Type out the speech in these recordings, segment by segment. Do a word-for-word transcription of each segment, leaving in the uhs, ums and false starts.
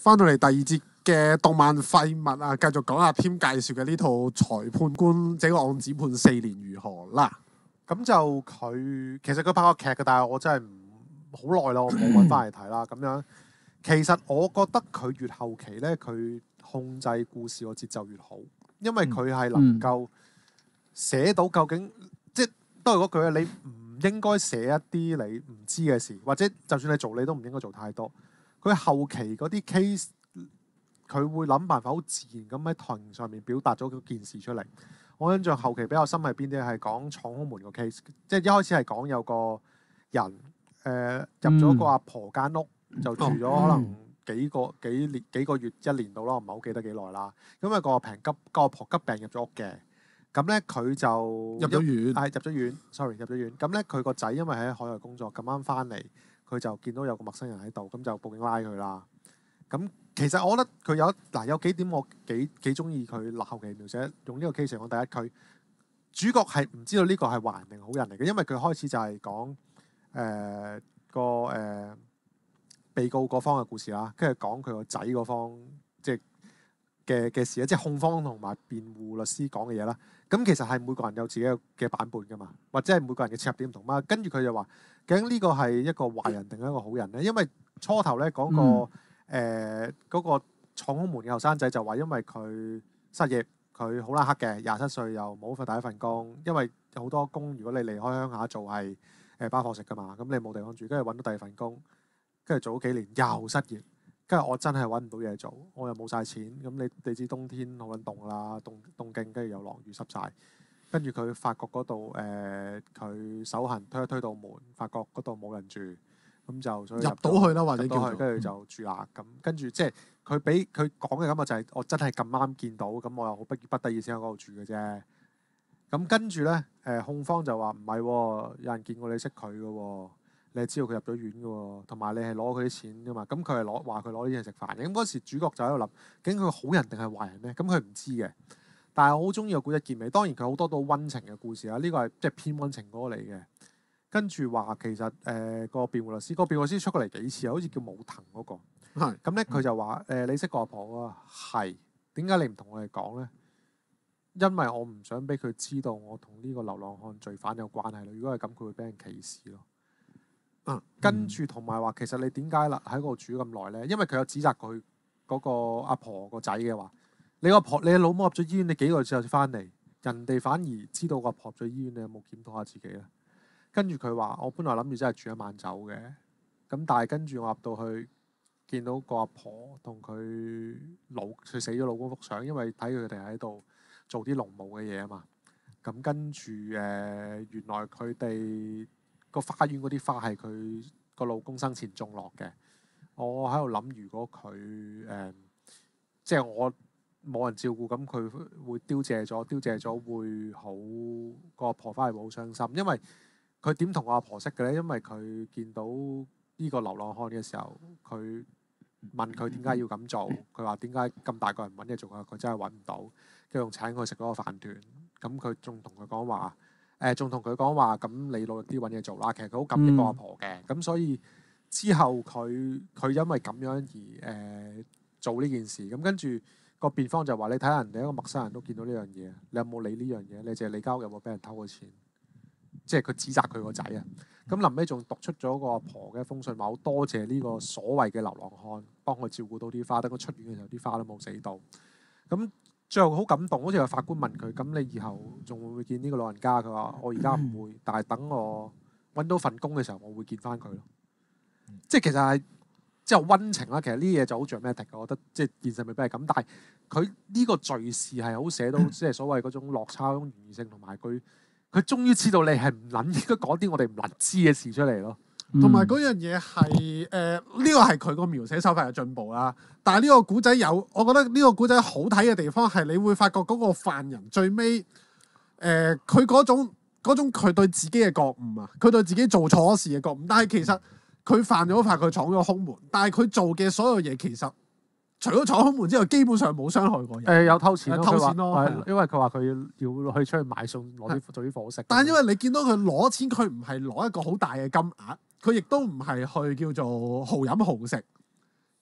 翻到嚟第二節嘅動漫廢物啊，繼續講下添介紹嘅呢套裁判官這個案子判四年如何啦。 咁就佢其實佢拍過劇嘅，但係我真係唔好耐啦，我冇揾翻嚟睇啦。咁樣其實我覺得佢越後期咧，佢控制故事個節奏越好，因為佢係能夠寫到究竟、嗯、即係都係嗰句啊，你唔應該寫一啲你唔知嘅事，或者就算你做，你都唔應該做太多。佢後期嗰啲 case，佢會諗辦法好自然咁喺台上面表達咗嗰件事出嚟。我印象後期比較深係邊啲？係講闖空門個 case，即係一開始係講有個人誒、呃、入咗個阿婆間屋，嗯、就住咗可能幾個幾年幾個月一年到啦，我唔係好記得幾耐啦。咁啊個病急個阿婆急病入咗屋嘅，咁咧佢就入咗院， 係入咗院，sorry 入咗院。咁咧佢個仔因為喺海外工作，咁啱翻嚟。佢就見到有個陌生人喺度，咁就報警拉佢啦。咁其實我覺得佢有嗱有幾點我幾幾中意佢後期描寫，用呢個 case 嚟講。第一，佢主角係唔知道呢個係壞人定好人嚟嘅，因為佢開始就係講誒個誒被告嗰方嘅故事啦，跟住講佢個仔嗰方即係嘅嘅事咧，即係控方同埋辯護律師講嘅嘢啦。咁其實係每個人有自己嘅版本噶嘛，或者係每個人嘅切入點唔同嘛。跟住佢就話，究竟呢個係一個壞人定係一個好人咧？因為初頭咧講個誒嗰、嗯呃嗰個闖空門嘅後生仔就話，因為佢失業，佢好拉黑嘅，廿七歲又冇份第一份工，因為好多工如果你離開鄉下做係誒包伙食噶嘛，咁你冇地方住，跟住揾到第二份工，跟住做咗幾年又失業。跟住我真係揾唔到嘢做，我又冇晒錢。咁你你知冬天好撚凍啦，凍凍勁，跟住又落雨濕晒。跟住佢發覺嗰度誒，佢、呃、手痕推一推到門，發覺嗰度冇人住，咁就所以入到去啦，或者叫去，跟住就住啦。咁跟住即係佢俾佢講嘅感覺就係、是、我真係咁啱見到，咁我又好不不得已先喺嗰度住嘅啫。咁跟住咧，誒、呃、控方就話唔係，有人見過你識佢嘅喎。你係知道佢入咗院嘅喎，同埋你係攞佢啲錢嘅嘛？咁佢係攞話佢攞啲嘢食飯嘅。咁嗰時主角就喺度諗，究竟佢好人定係壞人咧？咁佢唔知嘅。但係我好中意個故事結尾。當然佢好多都溫情嘅故事啦。呢、這個係即係偏溫情歌嚟嘅。跟住話其實誒、呃那個辯護律師，個辯護律師出過嚟幾次啊？好似叫武藤嗰、那個。係。咁咧佢就話誒、呃、你識個阿婆啊？係。點解你唔同我哋講咧？因為我唔想俾佢知道我同呢個流浪漢罪犯有關係咯。如果係咁，佢會俾人歧視咯。嗯、跟住同埋話，其實你點解啦喺嗰度住咁耐咧？因為佢有指責佢嗰個阿婆個仔嘅話，你個婆你老母入咗醫院，你幾個月之後先翻嚟，人哋反而知道個婆入咗醫院，你有冇檢討下自己咧？跟住佢話：我本來諗住真係住一晚走嘅，咁但係跟住我入到去見到個阿婆同佢老佢死咗老公幅相，因為睇佢哋喺度做啲農務嘅嘢啊嘛。咁跟住誒、呃，原來佢哋個花園嗰啲花係佢個老公生前種落嘅。我喺度諗，如果佢誒、呃、即係我冇人照顧，咁佢會凋謝咗，凋謝咗會好個阿婆翻嚟會好傷心。因為佢點同我阿婆識嘅咧？因為佢見到呢個流浪漢嘅時候，佢問佢點解要咁做，佢話點解咁大個人揾嘢做啊？佢真係揾唔到，跟住仲請佢食嗰個飯團。咁佢仲同佢講話。誒仲同佢講話，咁你努力啲揾嘢做啦。其實佢好感激個阿婆嘅，咁、嗯、所以之後佢佢因為咁樣而誒、呃、做呢件事。咁跟住個辯方就話：你睇下人哋一個陌生人都見到呢樣嘢，你有冇理呢樣嘢？你淨係理交有冇俾人偷過錢？即係佢指責佢個仔啊。咁臨尾仲讀出咗個阿婆嘅封信，話好多謝呢個所謂嘅流浪漢幫佢照顧到啲花，等佢出院嘅時候啲花都冇死到。咁最後好感動，好似有法官問佢：咁你以後仲會唔會見呢個老人家？佢話：我而家唔會，但係等我揾到份工嘅時候，我會見翻佢咯。嗯、即係其實係即係溫情啦。其實呢啲嘢就好 dramatic，我覺得即係現實未必係咁。但係佢呢個敘事係好寫到即係所謂嗰種落差、嗰種懸疑性，同埋佢佢終於知道你係唔撚應該講啲我哋唔撚知嘅事出嚟咯。 同埋嗰樣嘢係誒呢個係佢個描寫手法嘅進步啦，但係呢個古仔有，我覺得呢個古仔好睇嘅地方係你會發覺嗰個犯人最尾誒佢嗰種嗰種佢對自己嘅覺悟啊，佢對自己做錯事嘅覺悟，但係其實佢犯咗法，佢闖咗空門，但係佢做嘅所有嘢其實除咗闖空門之外，基本上冇傷害過人。誒、 呃、有偷錢咯， 偷錢咯， 因為佢話佢要去出去買餸攞啲做啲伙食。 但係因為你見到佢攞錢，佢唔係攞一個好大嘅金額。佢亦都唔係去叫做豪飲豪食，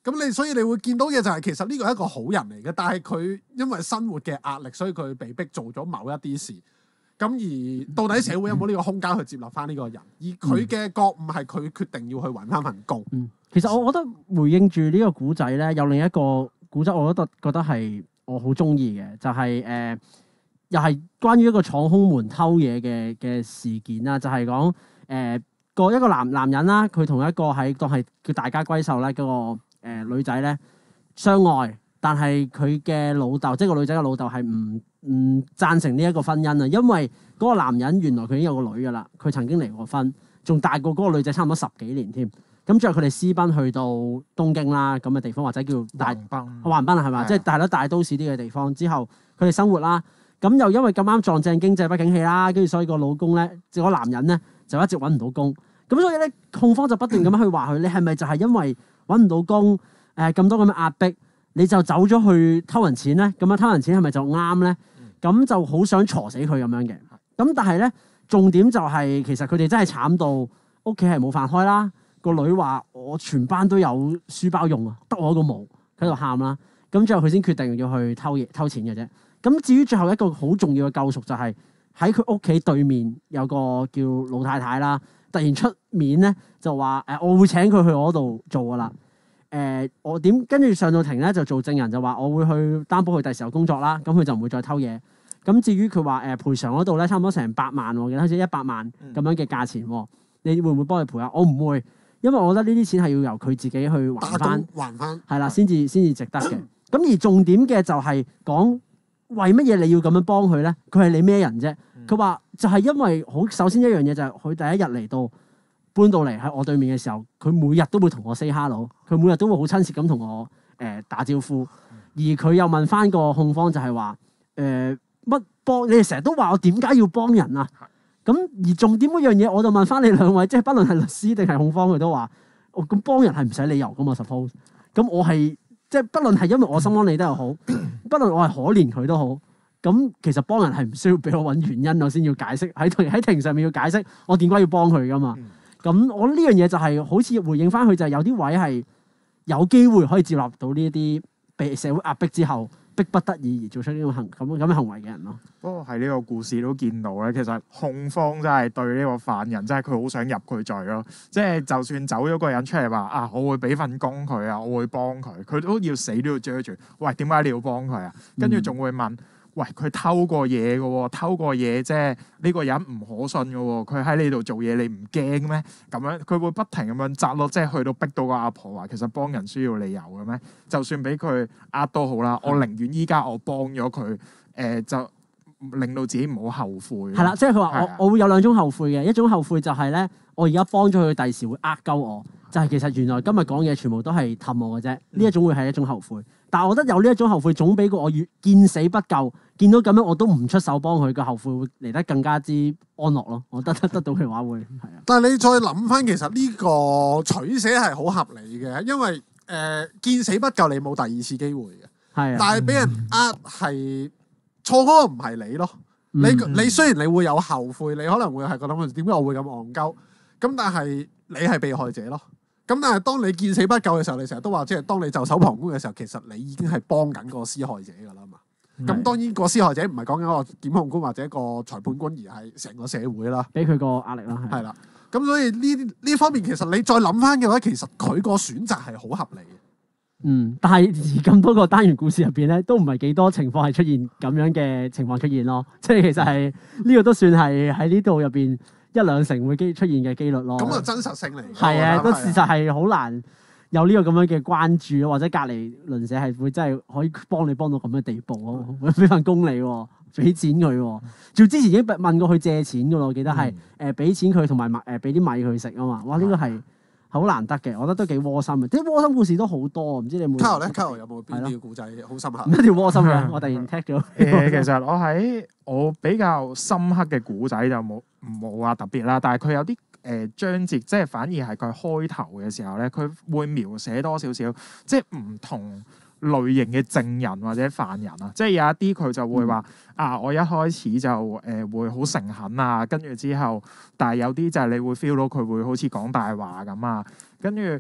咁你所以你會見到嘅就係其實呢個係一個好人嚟嘅，但係佢因為生活嘅壓力，所以佢被逼做咗某一啲事。咁而到底社會有冇呢個空間去接納翻呢個人？而佢嘅覺悟係佢決定要去揾翻份工。 嗯，其實我覺得回應住呢個古仔咧，有另一個古仔，我覺得覺得係我好中意嘅，就係、是、誒、呃，又係關於一個闖空門偷嘢嘅嘅事件啦，就係講誒個一個男男人啦，佢同一個喺當係叫大家閨秀咧嗰個、呃、女仔咧相愛，但係佢嘅老豆，即係個女仔嘅老豆係唔唔贊成呢一個婚姻啊，因為嗰個男人原來佢已經有個女噶啦，佢曾經離過婚，仲大過嗰個女仔差唔多十幾年添。咁之後佢哋私奔去到東京啦咁嘅地方，或者叫大橫濱，橫濱係嘛？即係大咗大都市啲嘅地方之後，佢哋生活啦。咁又因為咁啱撞正經濟不景氣啦，跟住所以個老公咧，即係個男人咧就一直揾唔到工。咁所以咧，控方就不斷咁樣去話佢，你係咪就係因為揾唔到工，誒、呃、咁多咁嘅壓迫，你就走咗去偷人錢咧？咁樣偷人錢係咪就啱咧？咁就好想鋤死佢咁樣嘅。咁但係咧，重點就係、是、其實佢哋真係慘到屋企係冇飯開啦。個女話：我全班都有書包用啊，得我一個冇，喺度喊啦。咁最後佢先決定要去偷嘢偷錢嘅啫。咁至於最後一個好重要嘅救贖就係喺佢屋企對面有個叫老太太啦，突然出面咧就話：誒，我會請佢去我嗰度做噶啦。誒、呃，我點跟住上到庭咧就做證人，就話我會去擔保佢第時有工作啦。咁佢就唔會再偷嘢。咁至於佢話誒賠償嗰度咧，差唔多成百萬，我記得好似一百萬咁樣嘅價錢。你會唔會幫佢賠啊？我唔會。因為我覺得呢啲錢係要由佢自己去還翻， 還翻係啦，先至先至值得嘅。咁而重點嘅就係講為乜嘢你要咁樣幫佢咧？佢係你咩人啫？佢話、嗯、就係因為好首先一樣嘢就係佢第一日嚟到搬到嚟喺我對面嘅時候，佢每日都會同我 say hello， 佢每日都會好親切咁同我誒、呃、打招呼。而佢又問翻個控方就係話誒乜幫你哋成日都話我點解要幫人啊？咁而重點嗰樣嘢，我就問翻你兩位，即係不論係律師定係控方，佢都話：哦，咁幫人係唔使理由噶嘛 suppose。咁我係即係不論係因為我心安理得又好，不論我係可憐佢都好。咁其實幫人係唔需要俾我揾原因，我先要解釋喺喺庭上面要解釋我點解要幫佢噶嘛。咁我呢樣嘢就係好似回應翻佢，就係有啲位係有機會可以接納到呢一啲被社會壓迫之後，逼不得已而做出呢種行咁咁嘅行為嘅人咯。 不過喺呢個故事都見到咧，其實控方真係對呢個犯人，真係佢好想入佢罪咯。即係就算走咗個人出嚟話啊，我會俾份工佢啊，我會幫佢，佢都要死都要追住。喂，點解你要幫佢啊？跟住仲會問。喂，佢偷過嘢嘅喎，偷過嘢啫。呢個人唔可信嘅喎，佢喺你度做嘢，你唔驚咩？咁樣佢會不停咁樣窒咯，即係去到逼到個阿婆話，其實幫人需要理由嘅咩？就算俾佢呃都好啦，我寧願依家我幫咗佢，誒、呃、就令到自己唔好後悔。係啦， 即係佢話我我會有兩種後悔嘅，一種後悔就係咧，我而家幫咗佢，第時會呃鳩我，就係、是、其實原來今日講嘢全部都係氹我嘅啫。呢一種會係一種後悔。但係我覺得有呢一種後悔，總比過我越見死不救，見到咁樣我都唔出手幫佢嘅後悔會嚟得更加之安樂咯。我覺得得到嘅話會係啊。 但係你再諗翻，其實呢個取捨係好合理嘅，因為誒、呃、見死不救，你冇第二次機會嘅。係啊。但係俾人呃係錯嗰個唔係你咯。嗯、你你雖然你會有後悔，你可能會係覺得點解我會咁戇鳩，咁但係你係被害者咯。咁但係當你見死不救嘅時候，你成日都話，即係當你袖手旁觀嘅時候，其實你已經係幫緊個施害者噶啦嘛。咁的當然個施害者唔係講緊一個檢控官或者一個裁判官，而係成個社會啦，俾佢個壓力啦。係啦，咁所以呢呢方面其實你再諗翻嘅話，其實佢個選擇係好合理嘅。 嗯，但係而咁多個單元故事入邊咧，都唔係幾多情況係出現咁樣嘅情況出現咯。即係其實係呢、這個都算係喺呢度入邊一兩成會機出現嘅機率咯。 咁啊，真實性嚟。 係啊，都事實係好難有呢個咁樣嘅關注，或者隔離鄰舍係會真係可以幫你幫到咁嘅地步咯。俾份工你，俾錢佢。仲之前已經問過佢借錢噶咯，我記得係誒俾錢佢同埋誒俾啲米佢食啊嘛。哇！呢、這個係好難得嘅，我覺得都幾窩心嘅。啲窩心故事都好多，唔知你有冇？ 卡羅咧，卡羅有冇邊啲故仔好深刻？ 一條窩心嘅，我突然 tag 咗。 誒，其實我喺我比較深刻嘅故仔就冇冇話特別啦，但係佢有啲誒章節，即係反而係佢開頭嘅時候咧，佢會描寫多少少，即係唔同類型嘅證人或者犯人啊，即係有一啲佢就會話、嗯、啊，我一開始就誒、呃、會好誠懇啊，跟住之後，但係有啲就係你會 feel 到佢會好似講大話咁啊，跟住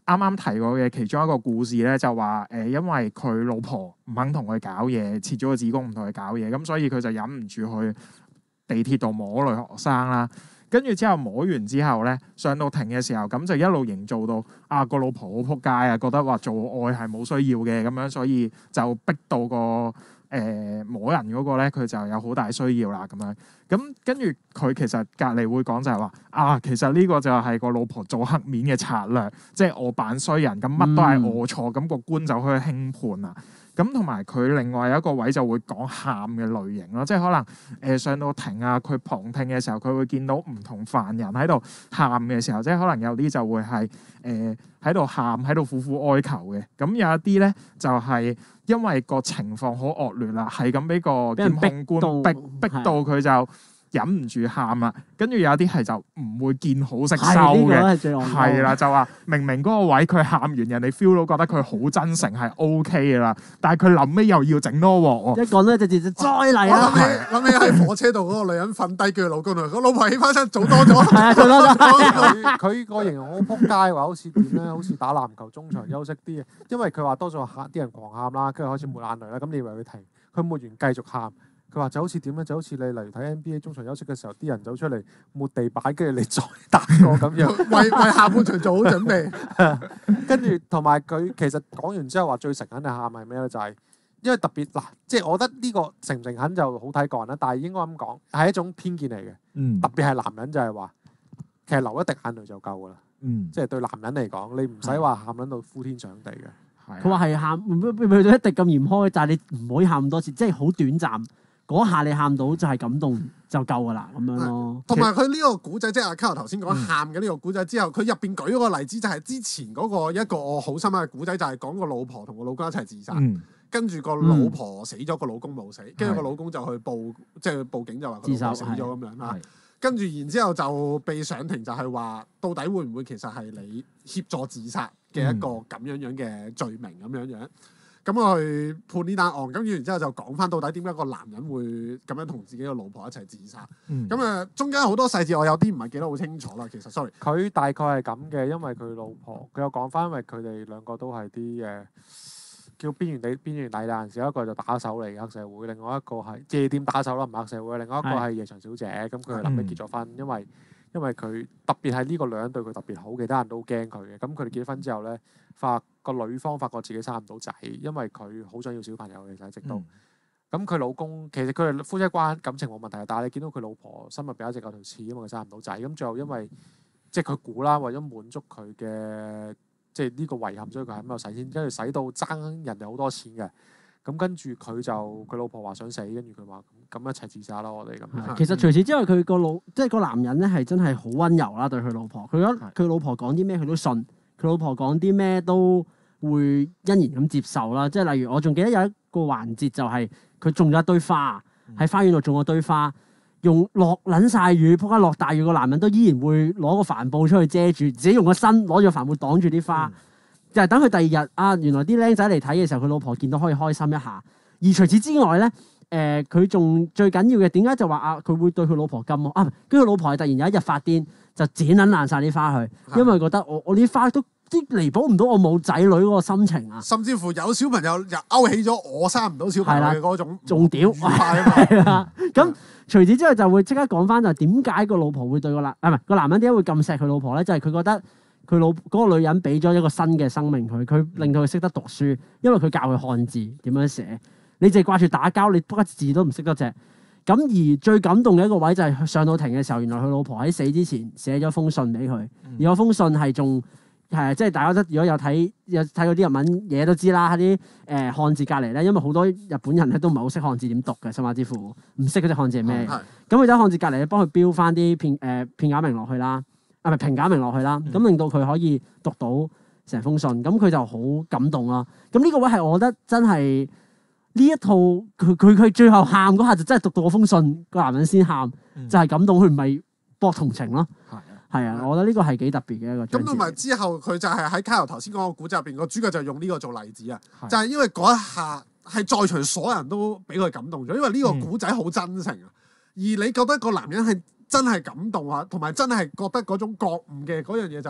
啱啱提過嘅其中一個故事咧，就話誒、呃，因為佢老婆唔肯同佢搞嘢，切咗個子宮唔同佢搞嘢，咁所以佢就忍唔住去地鐵度摸女學生啦。跟住之後摸完之後咧，上到庭嘅時候，咁就一路營造到啊個老婆好撲街啊，覺得話做愛係冇需要嘅咁樣，所以就逼到個誒、呃、摸人嗰個咧，佢就有好大需要啦咁樣。咁跟住佢其實隔離會講就係話啊，其實呢個就係個老婆做黑面嘅策略，即係我扮衰人，咁乜都係我錯，咁、嗯、個官就可以輕判啦。咁同埋佢另外有一個位就會講喊嘅類型咯，即係可能誒、呃、上到庭啊，佢旁聽嘅時候，佢會見到唔同犯人喺度喊嘅時候，即係可能有啲就會係誒喺度喊，喺度苦苦哀求嘅。咁有一啲咧就係、是、因為個情況好惡劣啦，係咁俾個檢控官逼逼到佢就忍唔住喊啦，跟住有啲係就唔會見好識收嘅，係啦、這個、就話明明嗰個位佢喊完，人哋 feel 到覺得佢好真誠係 OK 嘅啦，但係佢臨尾又要整多鑊喎。一講咧就直接再嚟啦。 我諗起諗起喺火車度嗰個女人瞓低，叫佢老公同佢講：老婆起翻身做多咗。係啊， 做多咗。 佢佢個形容好撲街話，好似點咧？好似打籃球中場休息啲嘅，因為佢話多數喊啲人狂喊啦，跟住開始抹眼淚啦。咁你以為佢停？佢抹完繼續喊。佢話就好似點咧？就好似你例如睇 N B A 中場休息嘅時候，啲人走出嚟抹地板，跟住你再打過咁樣， 為為下半場做好準備。 跟住同埋佢其實講完之後話最誠懇嘅喊係咩咧？就係、是、因為特別嗱，即係我覺得呢個誠唔誠懇就好睇個人啦。但係應該咁講係一種偏見嚟嘅。 嗯、 特別係男人就係話，其實流一滴眼淚就夠噶啦。嗯、即係對男人嚟講，你唔使話喊撚到呼天搶地嘅。 佢話係喊，去到一滴咁嚴苛，但係你唔可以喊咁多次，即係好短暫。嗰下你喊到就係感動就夠噶啦，咁樣咯。 同埋佢呢個古仔，即係阿 Carol 頭先講喊嘅呢個古仔之後，佢入邊舉嗰個例子就係之前嗰個一個我好深刻嘅古仔，就係講個老婆同個老公一齊自殺，嗯、跟住個老婆死咗，個老公冇死，跟住個老公就去報，即係去報警就話佢老婆死咗咁樣啦。跟住然之後就被上庭，就係話到底會唔會其實係你協助自殺嘅一個咁樣樣嘅罪名咁樣樣。咁我去判呢單案，跟住然之後就講翻到底點解個男人會咁樣同自己個老婆一齊自殺。咁啊、嗯，中間好多細節我有啲唔係記得好清楚啦。其實，sorry， 佢大概係咁嘅，因為佢老婆佢有講翻，因為佢哋兩個都係啲誒叫邊緣地邊緣大人士，一個就打手嚟黑社會，另外一個係夜店打手啦，唔係黑社會，另外一個係夜場小姐。咁佢臨尾結咗婚，因為因為佢特別係呢個女人對佢特別好，其他人都驚佢嘅。咁佢哋結咗婚之後咧，發個女方發覺自己生唔到仔，因為佢好想要小朋友嘅，直到咁佢老公其實佢哋夫妻關感情冇問題，但係你見到佢老婆心入邊一直有條刺，因為佢生唔到仔。咁最後因為即係佢估啦，為咗滿足佢嘅即係呢個遺憾，所以佢喺邊度使錢，跟住使到爭人哋好多錢嘅。咁跟住佢就佢老婆話想死，跟住佢話咁一齊自殺啦，我哋咁。 其實除此之外，佢個老即係個男人咧係真係好溫柔啦，對佢老婆。佢覺得佢老婆講啲咩佢都信，佢老婆講啲咩都會欣然咁接受啦。即係例如我仲記得有一個環節就係佢種咗一堆花喺花園度種咗堆花，用落撚晒雨，仆街落大雨，個男人都依然會攞個帆布出去遮住，自己用個身攞住個帆布擋住啲花。嗯就係等佢第二日啊，原來啲僆仔嚟睇嘅時候，佢老婆見到可以開心一下。而除此之外咧，誒佢仲最緊要嘅點解就話啊，佢會對佢老婆咁啊？跟住佢老婆係突然有一日發癲，就剪撚爛晒啲花去，因為覺得我我啲花都啲彌補唔到我冇仔女嗰個心情啊。 甚至乎有小朋友又勾起咗我生唔到小朋友嘅嗰種仲屌係啦。咁除此之外就會即刻講翻就點解個老婆會對個男啊唔係個男人點解會咁錫佢老婆咧？就係佢覺得。佢老嗰、嗰個女人俾咗一個新嘅生命佢，佢令到佢識得讀書，因為佢教佢漢字點樣寫。你淨係掛住打交，你筆字都唔識得隻。咁而最感動嘅一個位就係上到庭嘅時候，原來佢老婆喺死之前寫咗封信俾佢，嗯、而嗰封信係仲係即係大家都如果有睇有睇過啲日文嘢都知啦，喺啲誒漢字隔離咧，因為好多日本人咧都唔係好識漢字點讀嘅，甚至乎唔識嗰隻漢字係咩。咁佢喺漢字隔離咧幫佢標翻啲片誒片假名落去啦。係咪平假名落去啦？咁、嗯、令到佢可以讀到成封信，咁佢就好感動啦。咁呢個位係我覺得真係呢一套佢佢佢最後喊嗰下就真係讀到嗰封信，個男人先喊，嗯、就係感動，佢唔係博同情咯。係啊，係啊，我覺得呢個係幾特別嘅一個。咁同埋之後佢就係喺卡頭頭先講個古仔入邊，個主角就用呢個做例子啊，的就係因為嗰一下係在場所有人都俾佢感動咗，因為呢個古仔好真誠啊，嗯、而你覺得個男人係。真係感動啊，同埋真係覺得嗰種覺悟嘅嗰樣嘢就係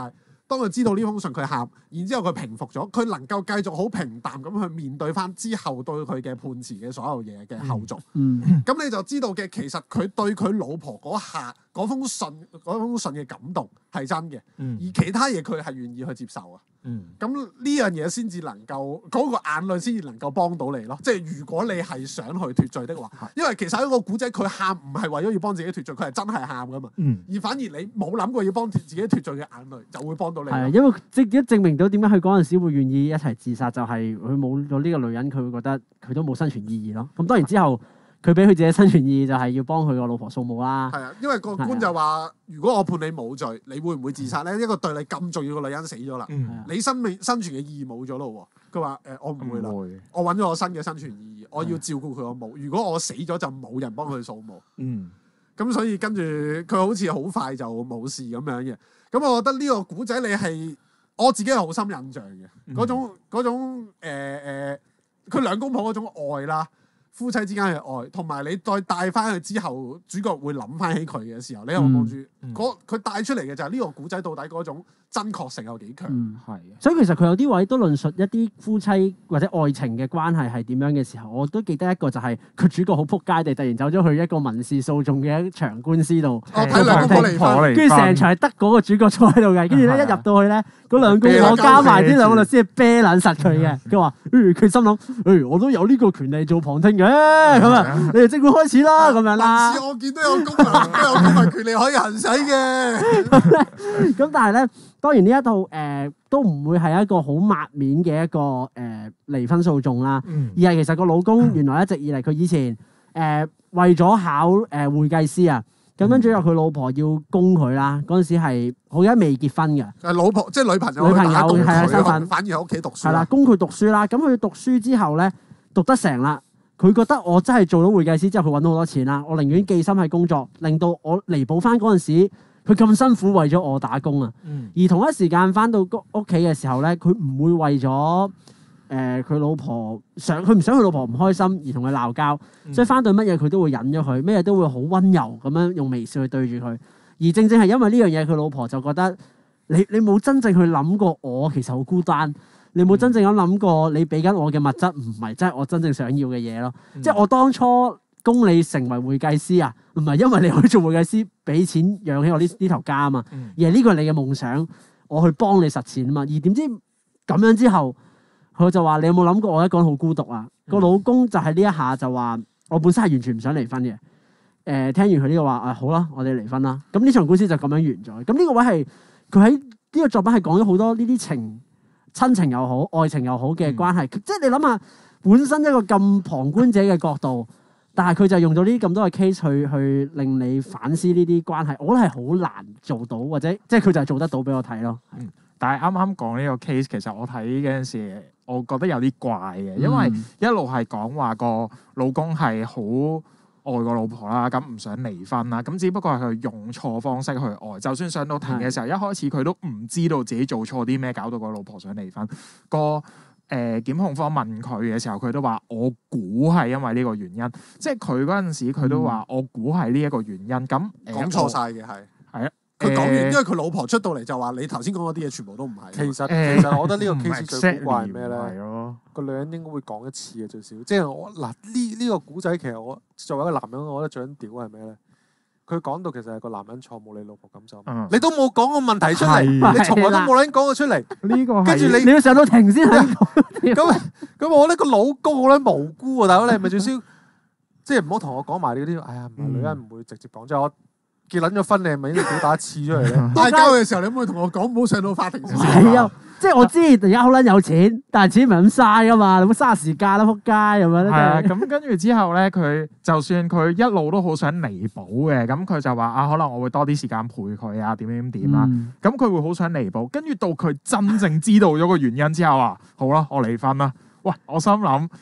當佢知道呢封信佢喊，然之後佢平復咗，佢能夠繼續好平淡咁去面對翻之後對佢嘅判詞嘅所有嘢嘅後續。 嗯， 咁你就知道嘅，其實佢對佢老婆嗰下嗰封信嗰封信嘅感動係真嘅， 嗯而其他嘢佢係願意去接受啊。 嗯咁呢樣嘢先至能夠嗰、個眼淚先至能夠幫到你咯。即係如果你係想去脱罪的話，因為其實喺個古仔佢喊唔係為咗要幫自己脱罪，佢係真係喊噶嘛。 嗯而反而你冇諗過要幫自己脱罪嘅眼淚，就會幫到你咯。 係啊，因為即係證明到點解佢嗰陣時會願意一齊自殺，就係佢冇咗呢個女人，佢會覺得佢都冇生存意義咯。咁當然之後佢俾佢自己生存意義就係要幫佢個老婆掃墓啦。 係啊，因為個官就話：如果我判你冇罪，你會唔會自殺咧？一個對你咁重要嘅女人死咗啦， 嗯， 你生命生存嘅意義冇咗咯喎。佢話：誒，我唔會啦， 唔會， 我揾咗我新嘅生存意義，我要照顧佢個墓。如果我死咗，就冇人幫佢掃墓。 嗯咁所以跟住佢好似好快就冇事咁樣嘅。咁我覺得呢個古仔你係我自己係好深印象嘅嗰種嗰種誒誒，佢兩公婆嗰種愛啦。夫妻之間嘅愛，同埋你再帶翻去之後，主角會諗翻起佢嘅時候，你又望住嗰佢帶出嚟嘅就係呢個古仔到底嗰種真確性有幾強？ 嗯， 係。 所以其實佢有啲位都論述一啲夫妻或者愛情嘅關係係點樣嘅時候，我都記得一個就係佢主角好撲街地突然走咗去一個民事訴訟嘅一場官司度， 我睇兩公婆離婚， 跟住成場係得嗰個主角坐喺度嘅，跟住咧一入到去咧，嗰兩公婆加埋啲兩個律師係啤撚實佢嘅。佢話：誒，佢心諗，誒，我都有呢個權利做旁聽嘅，咁啊，你哋即管開始啦，咁樣啦。 民事案件都有功能，都有公民權利可以行使嘅。 咁但係咧，當然呢一套誒都唔會係一個好抹面嘅一個誒離婚訴訟啦， 嗯而係其實個老公原來一直以嚟佢以前誒為咗考誒會計師啊，咁跟住又佢老婆要供佢啦，嗰陣時係好而家未結婚嘅， 誒老婆即係女朋友， 女朋友打工係啊身份佢反而喺屋企讀書。 係啦，供佢讀書啦。咁佢讀書之後咧，讀得成啦。佢覺得我真係做到會計師之後，佢揾到好多錢啦。我寧願寄心喺工作，令到我彌補翻嗰陣時佢咁辛苦為咗我打工啊。 嗯而同一時間翻到屋企嘅時候咧，佢唔會為咗誒佢老婆想，佢唔想佢老婆唔開心而同佢鬧交， 嗯所以翻到乜嘢佢都會忍咗佢，咩嘢都會好温柔咁樣用微笑去對住佢。而正正係因為呢樣嘢，佢老婆就覺得你你冇真正去諗過我其實好孤單。你冇真正咁諗過，你俾緊我嘅物質唔係真係我真正想要嘅嘢咯。 嗯即係我當初供你成為會計師啊，唔係因為你可以做會計師俾錢養起我呢呢頭家啊嘛， 嗯而係呢個係你嘅夢想，我去幫你實踐啊嘛。而點知咁樣之後，佢就話：你有冇諗過我一個人好孤獨啊？個、 嗯、 老公就係呢一下就話：我本身係完全唔想離婚嘅。誒、呃，聽完佢呢個話，啊好啦，我哋離婚啦。咁呢場官司就咁樣完咗。咁呢個位係佢喺呢個作品係講咗好多呢啲情。親情又好，愛情又好嘅關係，嗯、即係你諗下，本身一個咁旁觀者嘅角度，但係佢就用咗呢啲咁多嘅 case 去去令你反思呢啲關係，我覺得係好難做到，或者即係佢就係做得到俾我睇咯。 嗯，但係啱啱講呢個 case，其實我睇嗰陣時，我覺得有啲怪嘅，因為一路係講話個老公係好愛個老婆啦，咁唔想離婚啦，咁只不過係佢用錯方式去愛。就算上到庭嘅時候，一開始佢都唔知道自己做錯啲咩，搞到個老婆想離婚。個誒、呃、檢控方問佢嘅時候，佢都話：我估係因為呢個原因。即係佢嗰陣時，佢都話：我估係呢一個原因。咁講錯晒嘅係係啊。 佢講完， 呃、 因為佢老婆出到嚟就話：你頭先講嗰啲嘢全部都唔係。 其實、 呃、 其實我覺得呢個 case 唔最古怪係咩咧？ 咯， 個女人應該會講一次嘅最少。即係我嗱呢呢個古仔，其實我作為一個男人，我覺得最緊屌係咩咧？佢講到其實係個男人錯，冇你老婆感受。 嗯、 你都冇講個問題出嚟， 係你從來都冇人講過出嚟。 呢個跟住你你要上到庭先係咁咁，我呢個老公好撚無辜啊！大佬，你係咪最少即係唔好同我講埋你嗰啲？哎呀，唔係女人唔會直接講，即係我結撚咗婚，你係咪應該表達一次出嚟咧？ 嗌交嘅時候，你可唔可以同我講，唔好上到法庭先？ 係啊，即係我知而家好撚有錢，但係錢唔係咁嘥噶嘛，你冇嘥時間啦，仆街咁樣咧。 係啊，咁跟住之後咧，佢就算佢一路都好想彌補嘅，咁佢就話啊，可能我會多啲時間陪佢啊，點點點啦。咁佢、嗯、會好想彌補，跟住到佢真正知道咗個原因之後啊，好啦，我離婚啦。喂，我心諗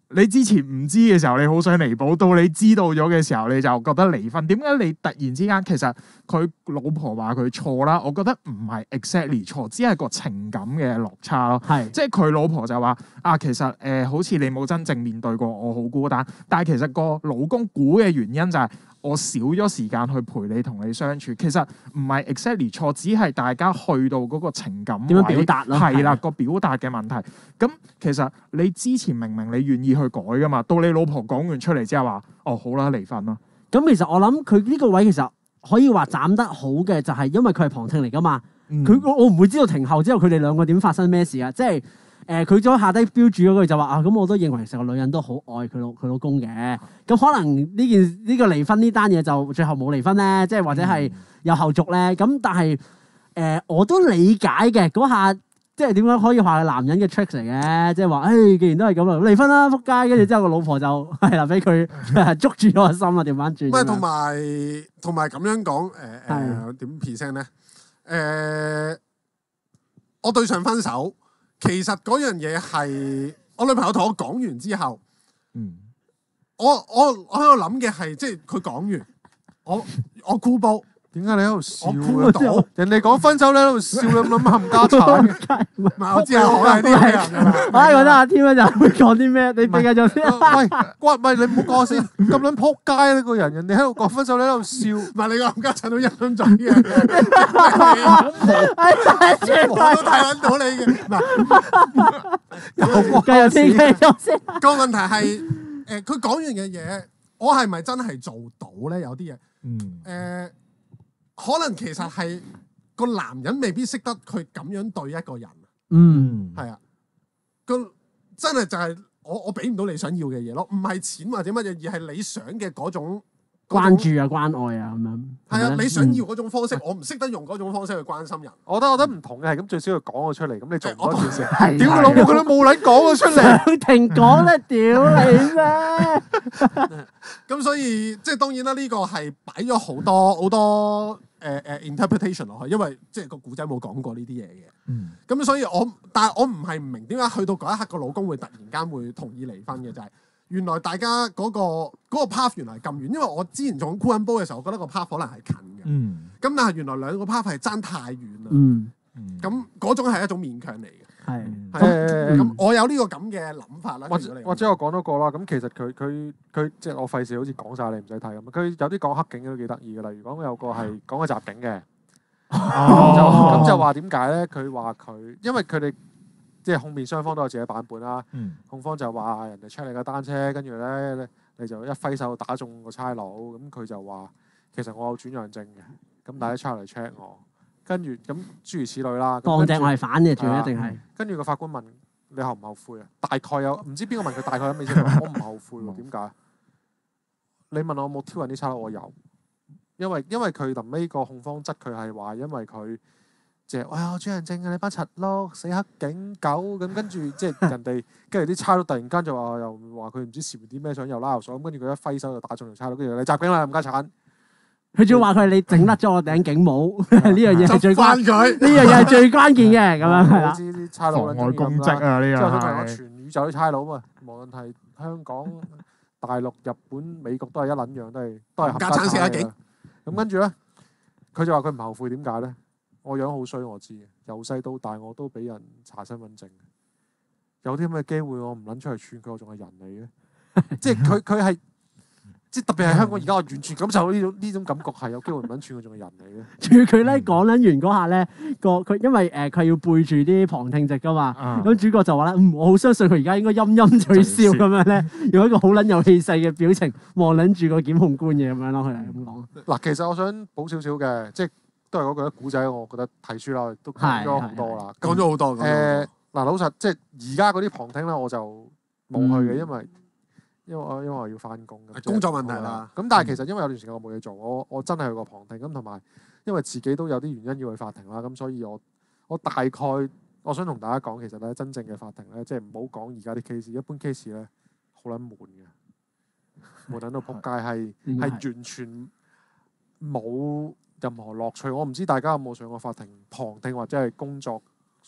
你之前唔知嘅時候，你好想彌補；到你知道咗嘅時候，你就覺得離婚。點解你突然之間其實佢老婆話佢錯啦？我覺得唔係 exactly 錯，只係個情感嘅落差咯。 係即係佢老婆就話啊，其實誒、呃、好似你冇真正面對過我，好孤單。但係其實個老公估嘅原因就係我少咗時間去陪你同你相處。其實唔係 exactly 錯，只係大家去到嗰個情感點樣表達咯？ 係啦， 係個表達嘅問題。咁其實你之前明明你願意去改噶嘛，到你老婆講完出嚟之後話，哦好啦，離婚啦。 咁其實我諗佢呢個位其實可以話斬得好嘅，就係因為佢係旁聽嚟噶嘛。佢、 嗯、 我唔會知道庭後之後佢哋兩個點發生咩事啊。即係誒佢咗下低標注嗰句就話啊，咁我都認為成個女人都好愛佢老佢老公嘅。咁可能呢件呢、呢個離婚呢單嘢就最後冇離婚咧，即係或者係有後續咧。咁但係誒、呃、我都理解嘅嗰下。即係點樣可以話係男人嘅 trick 嚟嘅？即係話，誒，既然都係咁啦，離婚啦，仆街！跟住之後個老婆就係啦，俾佢捉住咗個心啦，調翻轉。 唔係同埋同埋咁樣講，誒誒點 present 咧？誒，我對上分手，其實嗰樣嘢係我女朋友同我講完之後， 嗯， 我我我喺度諗嘅係，即係佢講完，我我箍煲。 點解你喺度笑我估到嘅？人哋講分手你喺度笑，你諗冚家產嘅。 唔係我知係我係呢啲人㗎啦。 我係覺得阿添咧就會講啲咩？你繼續先。 喂，關唔係你唔好講先，咁撚撲街呢個人，人哋喺度講分手，你喺度笑。 唔係你個冚家產都陰陰嘴嘅。我都睇撚到你嘅。嗱， 又繼續先，繼續先。 個問題係誒，佢講完嘅嘢，我係咪真係做到咧？有啲嘢， 嗯， 誒。可能其實係個男人未必識得佢咁樣對一個人， 嗯， 係啊，個真係就係我我俾唔到你想要嘅嘢咯，唔係錢或者乜嘢，而係你想嘅嗰種關注啊、關愛啊咁樣。 係啊，你想要嗰種方式，我唔識得用嗰種方式去關心人。 我覺得我覺得唔同嘅係咁，最少要講咗出嚟，咁你做唔到一件事。 係屌佢老母，佢都冇撚講咗出嚟。 上庭講咧，屌你咩？ 咁所以即係當然啦，呢個係擺咗好多好多誒誒 interpretation 落去，因為即係個古仔冇講過呢啲嘢嘅。 嗯， 咁所以我但係我唔係唔明點解去到嗰一刻個老公會突然間會同意離婚嘅，就係原來大家嗰個嗰個 path 原來係咁遠，因為我之前做箍緊煲嘅時候，我覺得個 path 可能係近嘅。 嗯， 咁但係原來兩個 path 係爭太遠啦。 嗯， 咁嗰種係一種勉強嚟嘅。 係。 係誒咁我有呢個咁嘅諗法啦。 或其實你或者我講多個啦，咁其實佢佢佢即係我費事好似講晒你唔使睇咁。佢有啲講黑警都幾得意嘅，例如講有個係講個襲警嘅，咁就咁就話點解咧？佢話佢因為佢哋即係控辯雙方都有自己版本啦。 嗯， 控方就話人哋 check 你架單車，跟住咧你就一揮手打中個差佬，咁佢就話其實我有轉讓證嘅，咁但係啲差佬嚟 check 我，跟住咁諸如此類啦。 當正我係反嘅，仲係啊一定係。 跟住個法官問你後唔後悔啊？大概有唔知邊個問佢大概有咩意思？我唔後悔喎，點解？你問我有冇挑釁啲差佬，我有，因為因為佢臨尾個控方質佢係話，因為佢即係哇轉讓證啊，你班柒咯，死黑警狗咁，跟住即係人哋跟住啲差佬突然間就話又話佢唔知涉啲咩想又拉油水，咁跟住佢一揮手就打中條差佬，跟住你襲警啦，冚家鏟。 佢仲要話佢係你整甩咗我頂警帽，呢樣嘢係最關， 翻佢呢樣嘢係最關鍵嘅咁樣係啦。 知啲差佬妨礙公職啊！呢之後佢同我個係全宇宙啲差佬啊，無論係香港、大陸、日本、美國都係一撚樣，都係都係冚家家產死黑警鏟嚟嘅。咁跟住咧，佢就話佢唔後悔，點解咧？我樣好衰，我知嘅。由細到大我都俾人查身份證，有啲咁嘅機會，我唔撚出嚟串佢，我仲係人嚟嘅。即係佢佢係。即係特別係香港而家，我完全感受到呢種呢種感覺係有機會唔撚串佢仲係人嚟嘅。 仲要佢咧講撚完嗰下咧，個佢因為誒佢要背住啲旁聽席噶嘛， 啊咁主角就話咧，嗯，我好相信佢而家應該陰陰嘴笑咁樣咧，用一個好撚有氣勢嘅表情望撚住個檢控官嘅咁樣咯，佢係咁講。 嗱，其實我想補少少嘅，即係都係嗰句古仔，我覺得睇書啦，都講咗好多啦， 講咗好多。 誒嗱，老實即係而家嗰啲旁聽咧，我就冇去嘅，因為。因為我因為我要翻工， 工作問題啦。 咁但係其實因為有段時間我冇嘢做，我我真係去過旁聽咁，同埋因為自己都有啲原因要去法庭啦，咁所以我我大概我想同大家講，其實咧真正嘅法庭咧，即係唔好講而家啲 case，一般 case 咧好撚悶嘅，悶撚到仆街，係係完全冇任何樂趣。我唔知大家有冇上過法庭旁聽或者係工作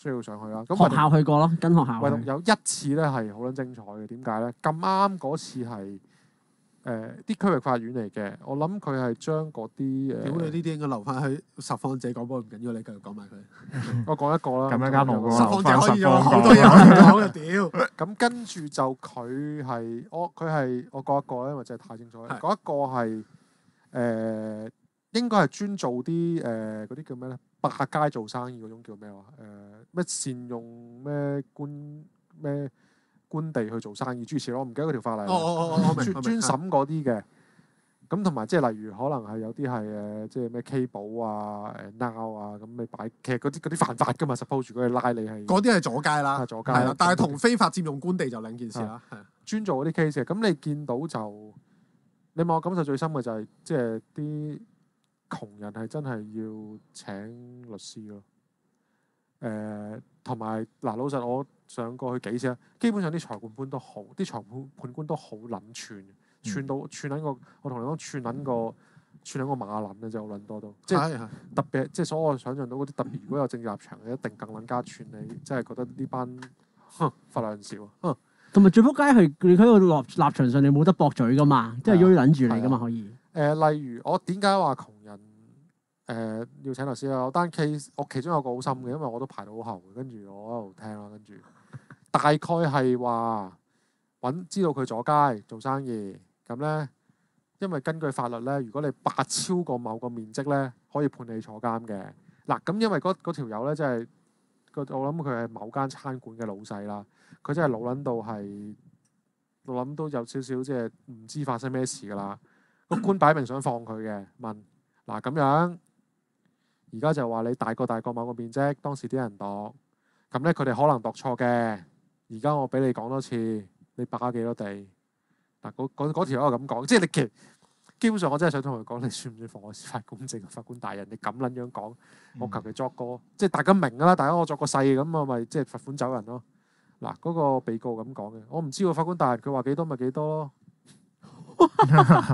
需要上去啦。咁學校去過咯，跟學校去。 唯獨有一次咧係好撚精彩嘅，點解咧？咁啱嗰次係誒啲區域法院嚟嘅，我諗佢係將嗰啲屌你誒， 呢啲應該留翻去實況者講，不過唔緊要，你繼續講埋佢。 我講一個啦。 咁一間路實嗰況者可以有留返好多嘢可以講嘅，屌！ 咁跟住就佢係我佢係我講一個咧，因為真係太精彩。 係嗰一個係誒、呃、應該係專做啲誒嗰啲叫咩咧？霸街做生意嗰種叫咩話？誒、咩善用咩官咩官地去做生意諸如此類，我唔記得嗰條法例啦。 哦哦哦哦，我明專我明專審嗰啲嘅。咁同埋即係例如可能係有啲係誒，即係咩 K 寶啊、誒 Now 啊，咁你擺其實嗰啲嗰啲犯法噶嘛，suppose 如果你拉你係嗰啲係阻街啦， 係阻街係啦，但係同非法佔用官地就兩件事啦。係專做嗰啲 case 嘅，咁你見到就你問我感受最深嘅就係即係啲窮人係真係要請律師咯。誒同埋嗱，老實我上過去幾次啦，基本上啲裁判官都好，啲裁判判官都好撚串。串到串撚個，我同你講串撚個串撚個馬撚啊！真係好撚多都，即係係係特別即係所我想象到嗰啲特別，如果有政治立場嘅，一定更撚加串你，真係覺得呢班哼發量少，哼同埋最撲街係你喺個立立場上，你冇得駁嘴噶嘛，即係喐撚住你噶嘛，可以。 誒、呃，例如我點解話窮人誒、呃、要請律師啊？我單 case 我其中有個好深嘅，因為我都排到好後，跟住我喺度聽啦，跟住大概係話揾知道佢阻街做生意。咁咧，因為根據法律咧，如果你八超過某個面積咧，可以判你坐監嘅。嗱，咁因為嗰嗰條友咧，即係個我諗佢係某間餐館嘅老細啦，佢真係老撚到係，我諗都有少少即係唔知發生咩事噶啦。個官擺明想放佢嘅，問嗱咁樣，而家就話你大過大過某個面積，當時啲人度，咁咧佢哋可能度錯嘅。而家我俾你講多次，你霸幾多地？嗱，嗰嗰條友咁講，即係你其實基本上我真係想同佢講，你算唔算妨礙司法公正？法官大人，你咁撚樣講，我求其作個，即係大家明㗎啦，大家我作個細咁，我咪即係罰款走人咯。嗱，嗰個被告咁講嘅，我唔知喎，法官大人佢話幾多咪幾多咯。誒，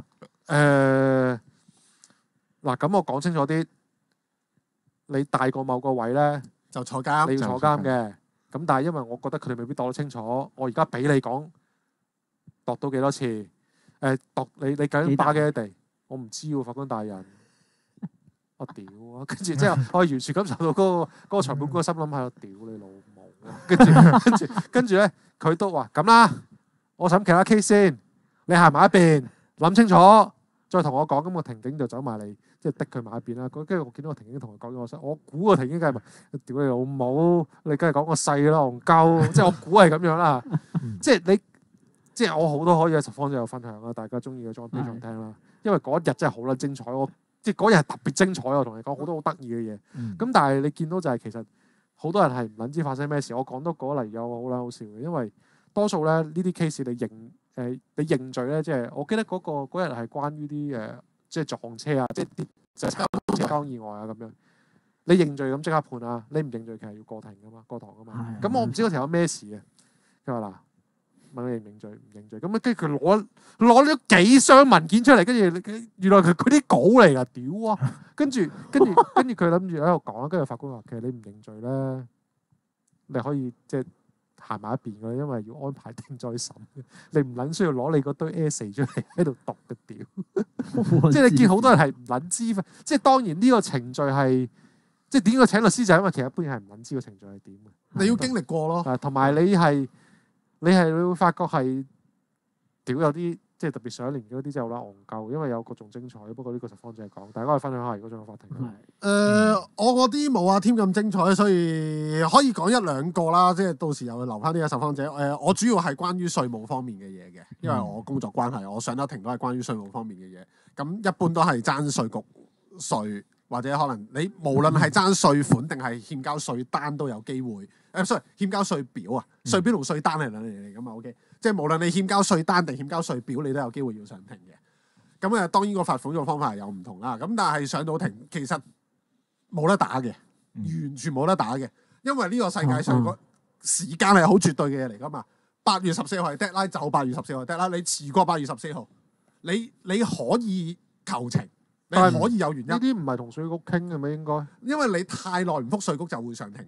嗱，咁我講清楚啲，你大過某個位咧， 就坐監， 你要坐監嘅。咁但係因為我覺得佢哋未必度得清楚，我而家俾你講。度到幾多次？誒、呃、度你你究竟霸幾多地？我唔知喎，法官大人。我屌啊！跟住之後，我完全感受到嗰、嗰個嗰、嗰個裁判官心諗喺度屌你老母。跟住跟住跟住咧，佢都話咁啦，我審其他 case 先，你行埋一邊，諗清楚，再同我講。咁個庭警就走埋嚟，即係逼佢埋一邊啦。跟住我見到個庭警同佢講咗我聲，我估個庭警梗係咪屌你老母？你梗係講個細啦，戇鳩。即係我估係咁樣啦。即係你。即係我好多可以喺實況度有分享啦，大家中意嘅裝俾場聽啦。因為嗰一日真係好撚精彩，我即係嗰日係特別精彩。我同你講好多好得意嘅嘢。咁、嗯、但係你見到就係其實好多人係唔撚知發生咩事。我講多個例有好撚好笑嘅，因為多數咧呢啲 case 你認誒、呃、你認罪咧，即係我記得嗰、嗰個嗰日係關於啲誒即係撞車啊，即係啲就係交通意外啊咁樣。你認罪咁即刻判啊，你唔認罪其實要過庭噶嘛，過堂噶嘛。咁、嗯、我唔知嗰條有咩事嘅。佢話嗱。問佢認唔認罪？唔認罪咁啊！跟住佢攞攞咗幾箱文件出嚟，跟住原來佢佢啲稿嚟噶，屌啊！跟住跟住跟住佢諗住喺度講，跟住法官話：其實你唔認罪咧，你可以即係行埋一邊嘅，因為要安排定再審。你唔撚需要攞你嗰堆 essay 出嚟喺度讀嘅，屌！即係你見好多人係唔撚知，即係當然呢個程序係即係點解請律師就係因為其實一般人係唔撚知個程序係點嘅。 你要經歷過咯， 同埋你係。你係你會發覺係屌有啲即係特別上一年嗰啲真係好撚戇鳩，因為有個仲精彩。不過呢個實況就係講，大家可以分享下如果上個法庭。誒、 呃，我嗰啲冇阿添咁精彩，所以可以講一兩個啦。即係到時又留翻啲嘅實況者。誒、呃，我主要係關於稅務方面嘅嘢嘅，因為我工作關係，我上得庭都係關於稅務方面嘅嘢。咁一般都係爭稅局稅，或者可能你無論係爭稅款定係欠交稅單都有機會。誒、呃、sorry，欠交稅表啊，稅表同稅單係兩樣嘢嚟㗎嘛。OK，即係無論你欠交稅單定欠交稅表，你都有機會要上庭嘅。咁誒，當然個罰款個方法係有唔同啦。咁但係上到庭其實冇得打嘅，完全冇得打嘅，因為呢個世界上個時間係好絕對嘅嘢嚟㗎嘛。八月十四號係 deadline，就八月十四號係 deadline。你遲過八月十四號，你你可以求情，你可以有原因。 呢啲唔係同稅局傾嘅咩？應該， 因為你太耐唔覆稅局就會上庭㗎啦。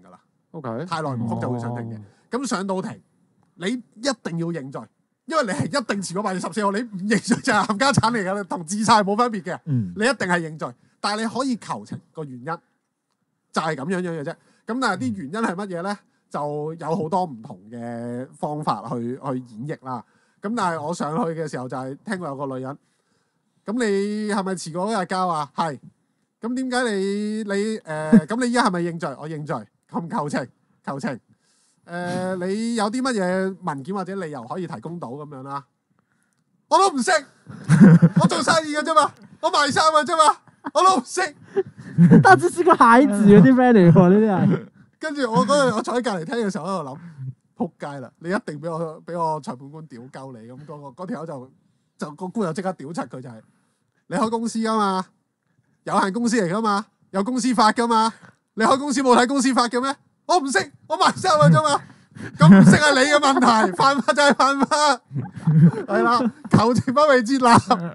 OK， 太耐唔覆就會上庭嘅。咁上到庭，你一定要認罪，因為你係一定遲過八月十四號，你唔認罪就係冚家產嚟㗎，同自殺係冇分別嘅。 嗯你一定係認罪，但係你可以求情個原因就係咁樣樣嘅啫。咁但係啲原因係乜嘢咧？就有好多唔同嘅方法去去演繹啦。咁但係我上去嘅時候就係聽過有個女人，咁你係咪遲過嗰日交啊？係。咁點解你你誒？咁、呃、你依家係咪認罪？我認罪。求唔求情？求情。誒、呃，你有啲乜嘢文件或者理由可以提供到咁樣啦？我都唔識，我做生意嘅啫嘛，我賣衫嘅啫嘛，我都唔識。 但只是個孩子嗰啲 friend 嚟喎，呢啲係。 跟住我嗰日我坐喺隔離聽嘅時候喺度諗，撲街啦！你一定俾我俾我裁判官屌鳩你咁，嗰、嗰個嗰條友就就個官又即刻屌柒佢就係、是、你開公司噶嘛，有限公司嚟噶嘛，有公司法噶嘛，你開公司冇睇公司法嘅咩？我唔識，我賣衫嘅啫嘛。咁唔識係你嘅問題，犯法就係犯法，係啦，求情不被接納。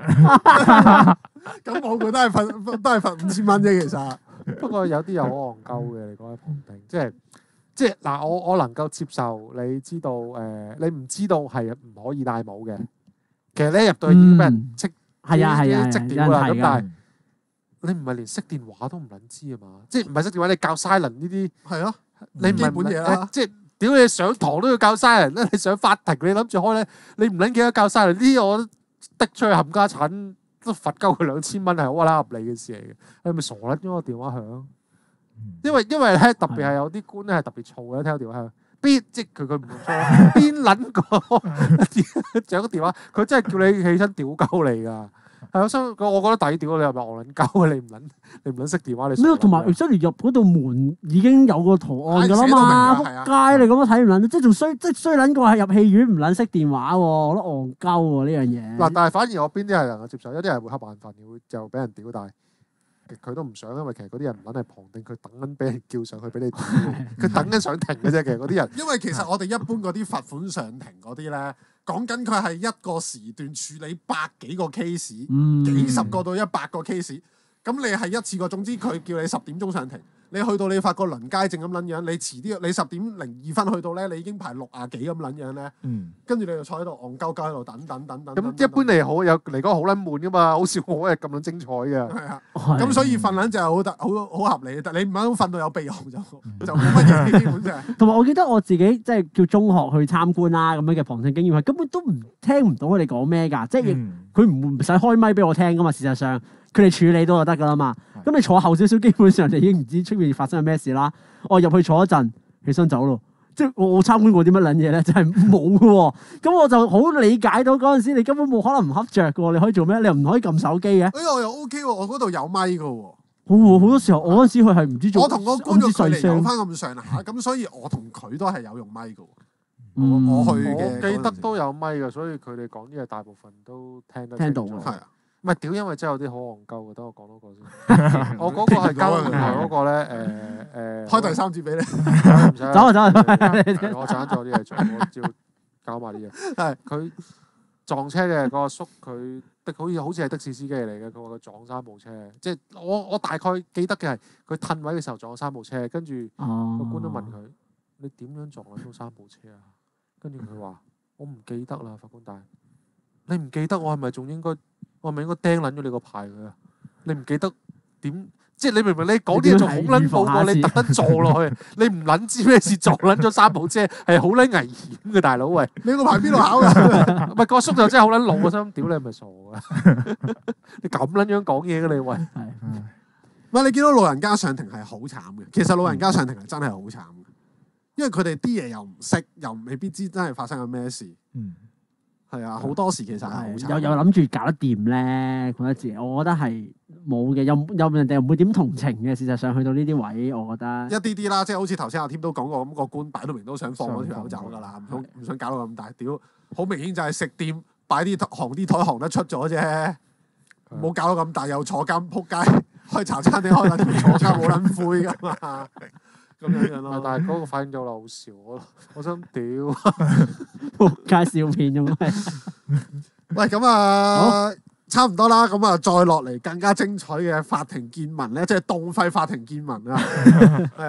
咁我覺得係罰都係罰五千蚊啫，其實。 不過有啲又好戇鳩嘅，你講喺旁聽，即係即係嗱，我我能夠接受你知道誒、呃，你唔知道係唔可以戴帽嘅。其實你入到去已經俾人即係啊係啊， 即屌啦。咁但係嗯你唔係連熄電話都唔撚知啊嘛？即係唔係熄電話？你教 silent 呢啲係咯， 你唔係基本嘢啦。 即係屌你上堂都要教 silent 啦，你上法庭你諗住開咧，你唔撚記得教 silent 呢啲，我的出去冚家產。都罰鳩佢兩千蚊係好啦合理嘅事嚟嘅，你咪傻撚咗個電話響？因為因為咧特別係有啲官咧係特別燥嘅，聽個電話響，邊即佢佢唔錯，邊撚個掌個電話，佢真係叫你起身屌鳩你㗎。係啊，所以我覺得抵屌，你係咪戇撚鳩啊？你唔撚你唔撚識電話你？ 咩？同埋 exactly 入嗰道門已經有個圖案㗎啦嘛，仆街你咁樣睇唔撚，即係仲衰，即係衰撚過係入戲院唔撚識電話喎，我覺得戇鳩喎呢樣嘢。 嗱，但係反而我邊啲係能夠接受，有啲人會瞌眼瞓嘅，會就俾人屌，但係佢都唔想，因為其實嗰啲人唔撚係旁聽，佢等緊俾人叫上去俾你屌，佢等緊上庭嘅啫。其實嗰啲人， 因為其實我哋一般嗰啲罰款上庭嗰啲咧，講緊佢係一個時段處理百幾個 case， 嗯幾十個到一百個 case，咁你係一次過，總之佢叫你十點鐘上庭，你去到你發覺輪街症咁撚樣，你遲啲你十點零二分去到咧，你已經排六啊幾咁撚樣咧， 嗯， 跟住你就坐喺度戇鳩鳩喺度等等等等。 咁一般嚟好有嚟講好撚悶噶嘛，好少我係咁撚精彩嘅。 係啊，咁所以瞓撚就係好得好好合理，但你唔肯瞓到有鼻鼾就就冇乜嘢，基本上。 同埋我記得我自己即係叫中學去參觀啦咁樣嘅旁聽經驗係根本都唔聽唔到佢哋講咩㗎，即係佢唔唔使開咪俾我聽㗎嘛。事實上佢哋處理到就得㗎啦嘛。咁你坐後少少，基本上你已經唔知出面發生係咩事啦。我入去坐一陣，起身走咯。即係我我參觀過啲乜撚嘢咧，就係冇嘅喎。咁我就好理解到嗰陣時，你根本冇可能唔瞌着嘅喎。你可以做咩？你又唔可以撳手機嘅。 哎我又 OK 喎，我嗰度有咪嘅喎。 好好多時候，我嗰陣時佢係唔知做。 我同個觀眾距離有聲翻咁上下，咁所以我同佢都係有用咪嘅喎。 嗯我我去我嘅記得都有咪嘅，所以佢哋講啲嘢大部分都聽得聽到清楚嘅係啊。 唔係屌，因為真係有啲好戇鳩嘅，等我講多個先。我嗰個係交換台嗰個咧，誒誒， 開第三節俾你。 唔使走啊走啊！ 我陣間仲有啲嘢做，我照搞埋啲嘢。 係佢撞車嘅嗰個叔，佢的好似好似係的士司機嚟嘅。佢話佢撞三部車，即係我我大概記得嘅係佢褪位嘅時候撞咗三部車，跟住個官都問佢：你點樣撞到三部車啊？跟住佢話：我唔記得啦，法官大人。你唔記得我係咪仲應該？我係咪應該釘撚咗你個牌佢啊？你唔記得點？即係你明唔明？你講啲嘢仲好撚暴過你特登撞落去，你唔撚知咩事撞撚咗三部車係好撚危險嘅，大佬喂！ 你個牌邊度考㗎？ 唔係個叔就真係好撚老，我心屌你係咪傻㗎？你咁撚樣講嘢嘅你喂？ 唔係你見到老人家上庭係好慘嘅，其實老人家上庭係真係好慘嘅，因為佢哋啲嘢又唔識，又未必知真係發生緊咩事。 嗯。 係啊，好多時其實係好慘。 有有諗住搞得掂咧，覺得自己，我覺得係冇嘅，又又人哋又唔會點同情嘅。事實上去到呢啲位，我覺得一啲啲啦，即係好似頭先阿添都講過，咁個官擺到明都想放嗰條友走㗎啦，唔想唔想搞到咁大屌，好明顯就係食店擺啲行啲台行得出咗啫，冇搞到咁大，又坐監撲街，開茶餐廳開兩條坐監冇撚灰㗎嘛。咁樣樣咯， 但係嗰個反應就好笑，我我想屌， 仆街笑片咁樣。 喂，咁啊，差唔多啦，咁啊，再落嚟更加精彩嘅法庭見聞咧，即係動廢法庭見聞啊，係啦。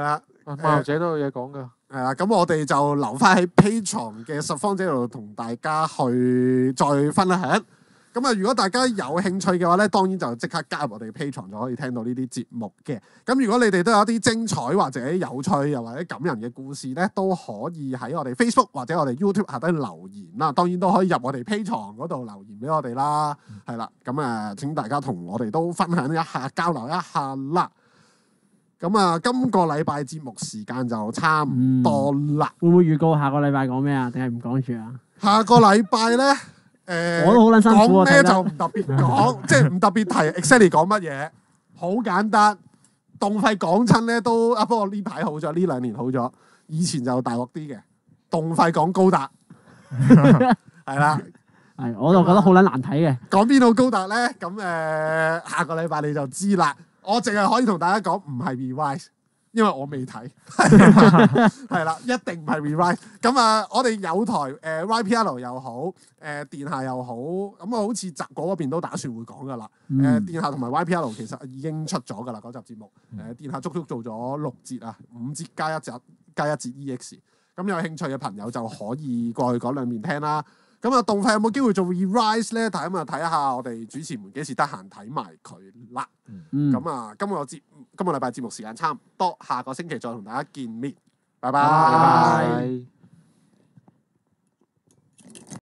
漫遊者都有嘢講㗎。 係啦，咁我哋就留翻喺 Patreon 嘅拾荒者度同大家去再分享。咁啊，如果大家有興趣嘅話咧，當然就即刻加入我哋 Patreon 就可以聽到呢啲節目嘅。咁如果你哋都有一啲精彩或者有趣又或者感人嘅故事咧，都可以喺我哋 Facebook 或者我哋 YouTube 下低留言啦。當然都可以入我哋 Patreon 嗰度留言俾我哋啦。係啦，咁啊，請大家同我哋都分享一下、交流一下啦。咁啊，今個禮拜節目時間就差唔多啦。 會唔會預告下個禮拜講咩啊？定係唔講住啊？ 下個禮拜咧，誒、呃， 我都好撚辛苦啊講咩睇得就唔特別講，即係唔特別提 exactly 講乜嘢，好簡單。動廢講親咧都啊，不過呢排好咗，呢兩年好咗，以前就大鑊啲嘅。動廢講高達，係啦， 係，我就覺得好撚難睇嘅。 講邊套高達咧？咁誒、呃，下個禮拜你就知啦。我淨係可以同大家講，唔係 revise，因為我未睇，係啦，一定唔係 revise。咁啊，我哋有台誒、呃、Y P L 又好，誒、呃、電下又好，咁啊好似雜果嗰邊都打算會講噶啦。誒、 嗯呃、電下同埋 Y P L 其實已經出咗噶啦嗰集節目。誒、呃、電下足足做咗六節啊，五節加一節加一節 E X。咁有興趣嘅朋友就可以過去嗰兩邊聽啦。咁啊，動廢有冇機會做 revise 咧？睇咁啊，睇下我哋主持們幾時得閒睇埋佢啦。 嗯， 咁啊，今個節今個禮拜節目時間差唔多，下個星期再同大家見面，拜拜。 拜拜拜拜。